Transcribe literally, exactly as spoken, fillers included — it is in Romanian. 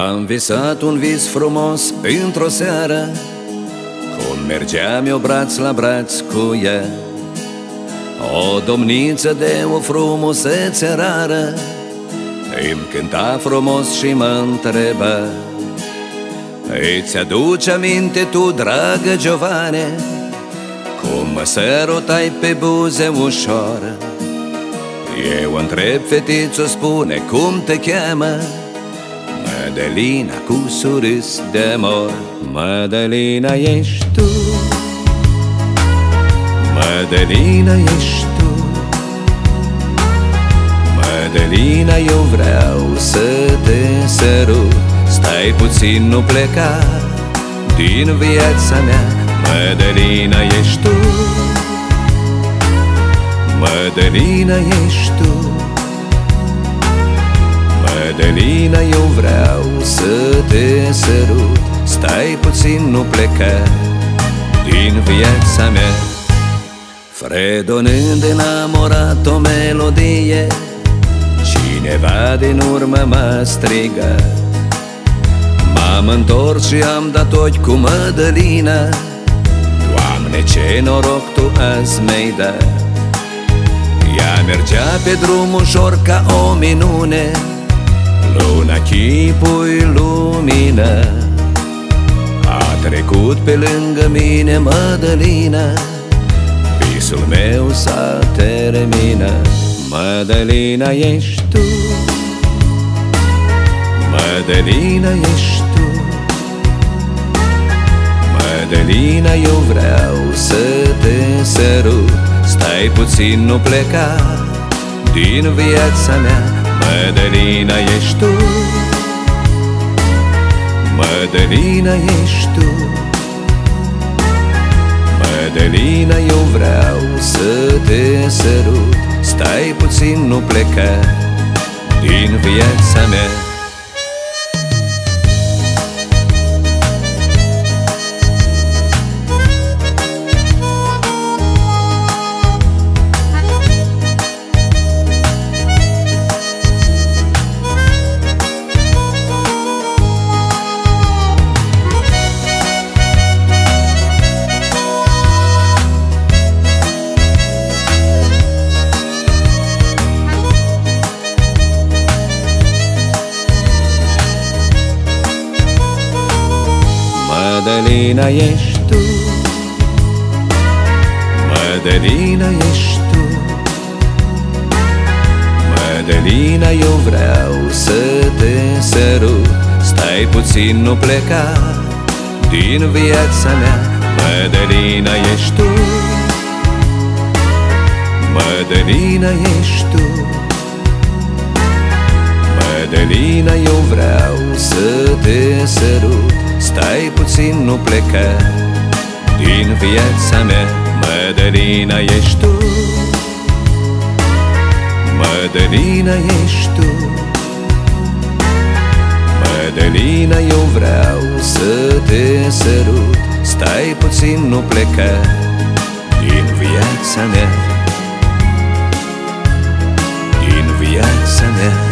Am visat un vis frumos într-o seară, cum mergeam eu braț la braț cu ea. O domniță de o frumusețe rară îmi cânta frumos și mă întreba: îți aduce aminte tu, dragă Giovane, cum mă sărutai pe buze ușor? Eu întreb fetiță, spune cum te cheamă? Madalina, cu surâs de amor. Madalina ești tu, Madalina ești tu, Madalina, eu vreau să te sărut. Stai puțin, nu pleca din viața mea. Madalina ești tu, Madalina ești tu, Madalina, eu vreau să te sărut. Stai puțin, nu pleca din viața mea. Fredonând enamorat o melodie, cineva din urmă m-a strigat. M-am întors și am dat ochi cu Madalina. Doamne, ce noroc tu azi mi-ai dat. Ea mergea pe drum ușor ca o minune, luna chipui lumină. A trecut pe lângă mine Madalina, visul meu s-a terminat. Madalina ești tu, Madalina ești tu, Madalina, eu vreau să te sărut. Stai puțin, nu pleca din viața mea. Madalina ești tu, Madalina ești tu, Madalina, eu vreau să te sărut. Stai puțin, nu pleca din viața mea. Madalina ești tu, Madalina ești tu, Madalina, eu vreau să te sărut. Stai puțin, nu pleca din viața mea. Madalina ești tu, Madalina ești tu, Madalina, eu vreau să te sărut. Stai puțin, nu pleca din viața mea. Madalina ești tu, Madalina ești tu, Madalina, eu vreau să te sărut. Stai puțin, nu pleca din viața mea, din viața mea.